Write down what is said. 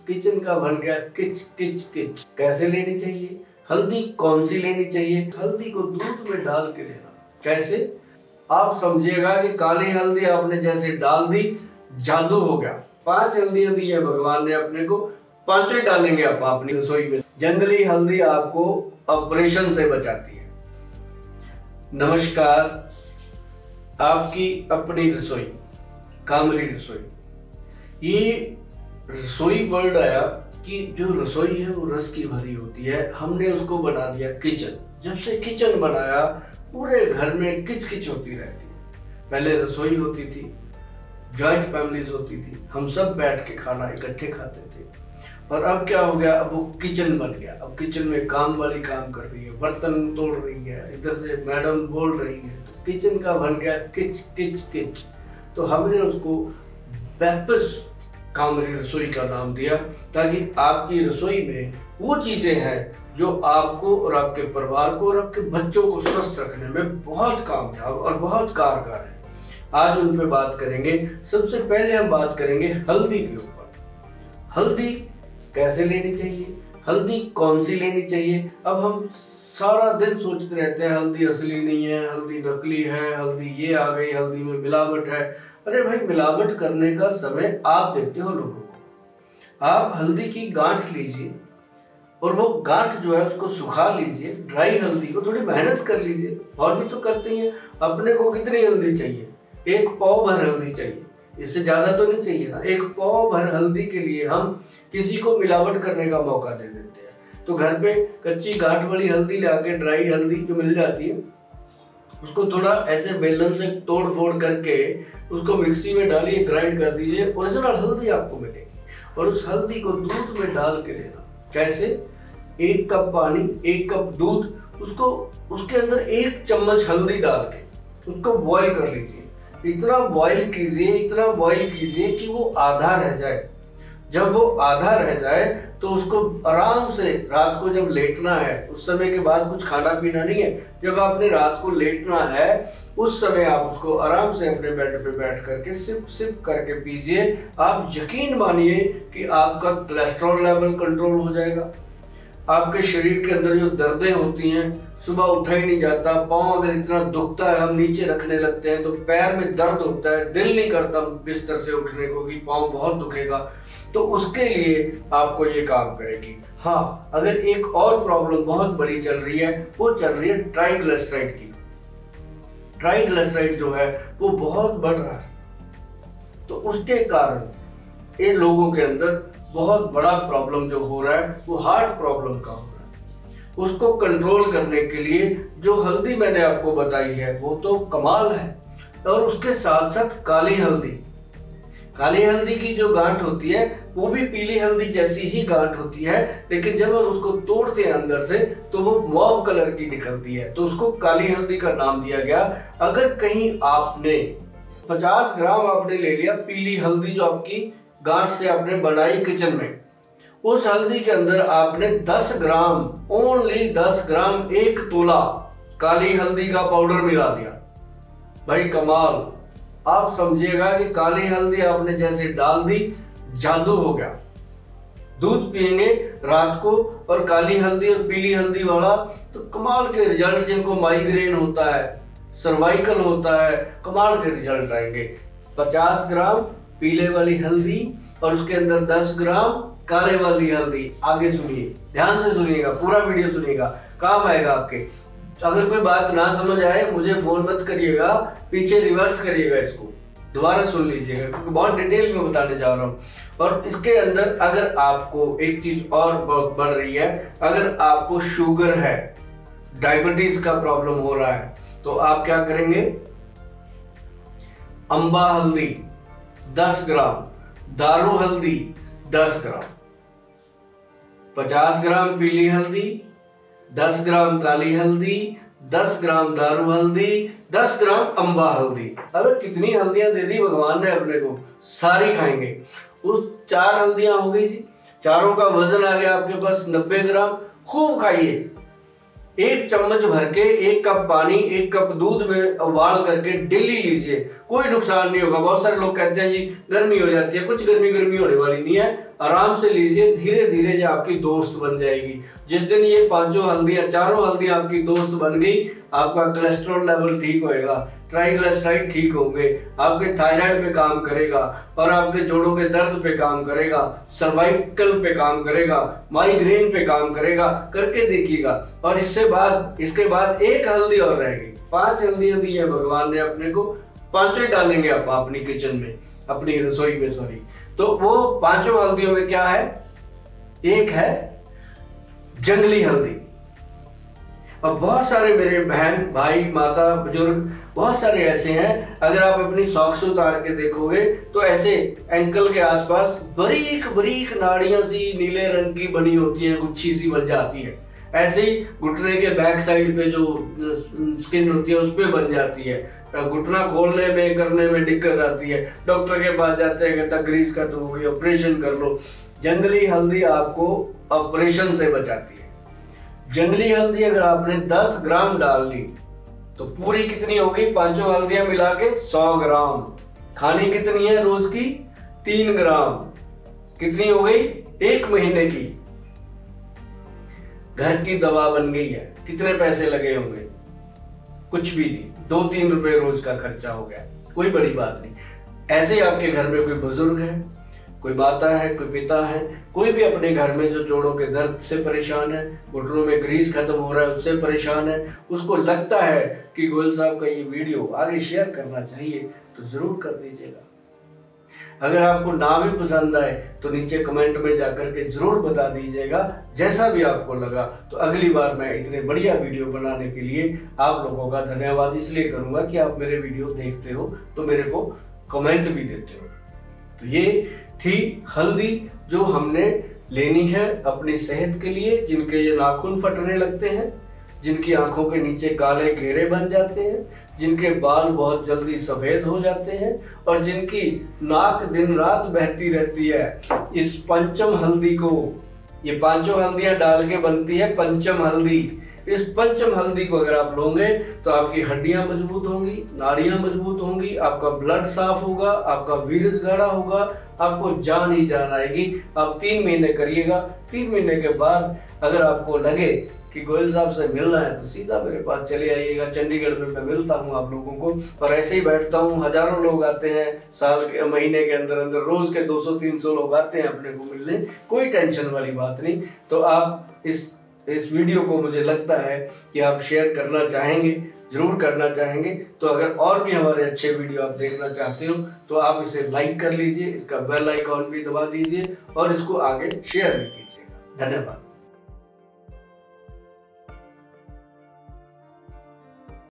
Kitchen का बन गया किच किच किच। कैसे लेनी चाहिए हल्दी, कौन सी लेनी चाहिए? हल्दी को दूध में डाल के लेना। कैसे? आप समझिएगा कि काली हल्दी आपने जैसे डाल दी, जादू हो गया। 5 हल्दियां दी है भगवान ने अपने को, 5 ही डालेंगे आप अपनी रसोई में। जनरली हल्दी आपको ऑपरेशन से बचाती है। नमस्कार, आपकी अपनी रसोई, कामरी रसोई। ये रसोई वर्ड आया कि जो रसोई है वो रस की भरी होती है, हमने उसको बना दिया किचन। जब से किचन बनाया पूरे घर में किच किच होती रहती है। पहले रसोई होती थी, जॉइंट फैमिलीज होती थी, हम सब बैठ के खाना इकट्ठे खाते थे। और अब क्या हो गया, अब वो किचन बन गया। अब किचन में काम वाली काम कर रही है, बर्तन तोड़ रही है, इधर से मैडम बोल रही है, तो किचन का बन गया किच किच किच। तो हमने उसको वापस कामरी रसोई का नाम दिया, ताकि आपकी रसोई में वो चीजें हैं जो आपको और आपके परिवार को और आपके बच्चों को स्वस्थ रखने में बहुत कामयाब और बहुत कारगर है। आज उन पे बात करेंगे। सबसे पहले हम बात करेंगे हल्दी के ऊपर। हल्दी कैसे लेनी चाहिए, हल्दी कौन सी लेनी चाहिए? अब हम सारा दिन सोचते रहते हैं हल्दी असली नहीं है, हल्दी नकली है, हल्दी ये आ गई, हल्दी में मिलावट है। अरे भाई, मिलावट करने का समय आप देखते हो लोगों को। आप हल्दी की गांठ लीजिए और वो गांठ जो है उसको सुखा लीजिए, ड्राई हल्दी को थोड़ी मेहनत कर लीजिए। और भी तो करते ही हैं। अपने को कितनी हल्दी चाहिए? 1 पाव भर हल्दी चाहिए, इससे ज्यादा तो नहीं चाहिए ना। 1 पाव भर हल्दी के लिए हम किसी को मिलावट करने का मौका दे देते हैं। तो घर पे कच्ची गांठ वाली हल्दी ले आके, ड्राई हल्दी जो मिल जाती है, उसको थोड़ा ऐसे बेलन से तोड़ फोड़ करके उसको मिक्सी में डालिए, ग्राइंड कर दीजिए, ओरिजिनल हल्दी आपको मिलेगी। और उस हल्दी को दूध में डाल के लेना। कैसे? 1 कप पानी, 1 कप दूध, उसको उसके अंदर 1 चम्मच हल्दी डाल के उसको बॉईल कर लीजिए। इतना बॉईल कीजिए, इतना बॉईल कीजिए कि वो आधा रह जाए। जब वो आधा रह जाए तो उसको आराम से, रात को जब लेटना है, उस समय के बाद कुछ खाना पीना नहीं है, जब आपने रात को लेटना है उस समय आप उसको आराम से अपने बेड पे बैठ करके सिप सिप करके पीजिए। आप यकीन मानिए कि आपका कोलेस्ट्रॉल लेवल कंट्रोल हो जाएगा। आपके शरीर के अंदर जो दर्दें होती हैं, सुबह उठा ही नहीं जाता, पाँव अगर इतना दुखता है, हम नीचे रखने लगते हैं तो पैर में दर्द होता है, दिल नहीं करता बिस्तर से उठने को कि पाँव बहुत दुखेगा, तो उसके लिए आपको ये काम करेगी। हाँ, अगर एक और प्रॉब्लम बहुत बड़ी चल रही है, वो चल रही है ट्राइग्लिसराइड की। ट्राइग्लिसराइड जो है वो बहुत बढ़ रहा है, तो उसके कारण इन लोगों के अंदर बहुत बड़ा प्रॉब्लम जो हो रहा है वो हार्ट प्रॉब्लम का हो रहा है। उसको कंट्रोल करने के लिए जो हल्दी मैंने आपको बताई है वो तो कमाल है। और उसके साथ साथ काली हल्दी की जो गांठ होती है वो भी पीली हल्दी जैसी ही गांठ होती है, लेकिन जब हम उसको तोड़ते हैं अंदर से तो वो मॉव कलर की निकलती है, तो उसको काली हल्दी का नाम दिया गया। अगर कहीं आपने 50 ग्राम आपने ले लिया पीली हल्दी जो आपकी गांठ से आपने बनाई किचन में, उस हल्दी के अंदर आपने 10 ग्राम, ओनली 10 ग्राम, 1 तोला काली हल्दी का पाउडर मिला दिया। भाई कमाल। आप समझिएगा कि काली हल्दी आपने जैसे डाल दी, जादू हो गया। दूध पिएंगे रात को और काली हल्दी और पीली हल्दी वाला, तो कमाल के रिजल्ट। जिनको माइग्रेन होता है, सर्वाइकल होता है, कमाल के रिजल्ट आएंगे। 50 ग्राम पीले वाली हल्दी और उसके अंदर 10 ग्राम काले वाली हल्दी। आगे सुनिए, ध्यान से सुनिएगा, पूरा वीडियो सुनिएगा, काम आएगा आपके। अगर कोई बात ना समझ आए मुझे फोन मत करिएगा, पीछे रिवर्स करिएगा, इसको दोबारा सुन लीजिएगा, क्योंकि बहुत डिटेल में बताने जा रहा हूँ। और इसके अंदर अगर आपको एक चीज और बहुत बढ़ रही है, अगर आपको शुगर है, डायबिटीज का प्रॉब्लम हो रहा है, तो आप क्या करेंगे? अंबा हल्दी 10 ग्राम, दारू हल्दी 10 ग्राम, 50 ग्राम पीली हल्दी, 10 ग्राम काली हल्दी, 10 ग्राम दारू हल्दी, 10 ग्राम अंबा हल्दी। अबे कितनी हल्दियां दे दी भगवान ने अपने को, सारी खाएंगे। उस 4 हल्दियां हो गई जी, चारों का वजन आ गया आपके पास 90 ग्राम। खूब खाइए, 1 चम्मच भर के 1 कप पानी 1 कप दूध में उबाल करके डेली लीजिए, कोई नुकसान नहीं होगा। बहुत सारे लोग कहते हैं जी गर्मी हो जाती है, कुछ गर्मी होने वाली नहीं है। आराम से लीजिए, धीरे धीरे ये आपकी दोस्त बन जाएगी। जिस दिन ये पांचों हल्दियां, चारों हल्दियां आपकी दोस्त बन गई, आपका कोलेस्ट्रॉल लेवल ठीक होएगा, ट्राइग्लिसराइड ठीक होंगे, आपके थायराइड पे काम करेगा और आपके जोड़ों के दर्द पे काम करेगा, सर्वाइकल पे काम करेगा, माइग्रेन पे काम करेगा, करके देखिएगा। और इसके बाद एक हल्दी और रहेगी। 5 हल्दियां दी है भगवान ने अपने को, 5 ही डालेंगे आप अपनी किचन में, अपनी रसोई में सॉरी। तो वो 5 हल्दियों में क्या है, एक है जंगली हल्दी। और बहुत सारे मेरे बहन भाई माता बुजुर्ग बहुत सारे ऐसे हैं, अगर आप अपनी सॉक्स उतार के देखोगे तो ऐसे एंकल के आसपास बारीक बारीक नाड़ियां सी नीले रंग की बनी होती है, गुच्छी सी बन जाती है। ऐसे ही घुटने के बैक साइड पे जो स्किन होती है उस पे बन जाती है, घुटना खोलने में करने में दिक्कत आती है, डॉक्टर के पास जाते हैं, कहता ग्रीस खत्म हो गई, ऑपरेशन कर लो। जंगली हल्दी आपको ऑपरेशन से बचाती है। जंगली हल्दी अगर आपने 10 ग्राम डाल ली तो पूरी कितनी होगी, 5 हल्दियां मिला के 100 ग्राम। खानी कितनी है रोज की, 3 ग्राम। कितनी हो गई, 1 महीने की घर की दवा बन गई है। कितने पैसे लगे होंगे, कुछ भी नहीं, 2-3 रुपए रोज का खर्चा हो गया, कोई बड़ी बात नहीं। ऐसे ही आपके घर में कोई बुजुर्ग है, कोई माता है, कोई पिता है, कोई भी अपने घर में जो जोड़ों के दर्द से परेशान है, घुटनों में ग्रीस खत्म हो रहा है उससे परेशान है, उसको लगता है कि गोयल साहब का ये वीडियो आगे शेयर करना चाहिए, तो जरूर कर दीजिएगा। अगर आपको ना भी पसंद आए तो नीचे कमेंट में जाकर के जरूर बता दीजिएगा, जैसा भी आपको लगा। तो अगली बार मैं इतने बढ़िया वीडियो बनाने के लिए आप लोगों का धन्यवाद इसलिए करूंगा कि आप मेरे वीडियो देखते हो तो मेरे को कमेंट भी देते हो। तो ये थी हल्दी जो हमने लेनी है अपनी सेहत के लिए। जिनके ये नाखून फटने लगते हैं, जिनकी आंखों के नीचे काले घेरे बन जाते हैं, जिनके बाल बहुत जल्दी सफेद हो जाते हैं और जिनकी नाक दिन रात बहती रहती है, इस पंचम हल्दी को, ये 5 हल्दियां डाल के बनती है पंचम हल्दी। इस पंचम हल्दी को अगर आप लोगे तो आपकी हड्डियां मजबूत होंगी, नाड़ियां मजबूत होंगी, आपका ब्लड साफ होगा, आपका वीर्य गाढ़ा होगा, आपको जान ही जान आएगी। आप 3 महीने करिएगा। 3 महीने के बाद अगर आपको लगे कि गोयल साहब से मिलना है तो सीधा मेरे पास चले आइएगा। चंडीगढ़ में मैं मिलता हूँ आप लोगों को, और ऐसे ही बैठता हूँ। हजारों लोग आते हैं साल के महीने के अंदर अंदर, रोज के 200-300 लोग आते हैं अपने को मिलने, कोई टेंशन वाली बात नहीं। तो आप इस वीडियो को मुझे लगता है कि आप शेयर करना चाहेंगे, जरूर करना चाहेंगे। तो अगर और भी हमारे अच्छे वीडियो आप देखना चाहते हो तो आप इसे लाइक कर लीजिए, इसका बेल आइकॉन भी दबा दीजिए और इसको आगे शेयर भी कीजिएगा। धन्यवाद।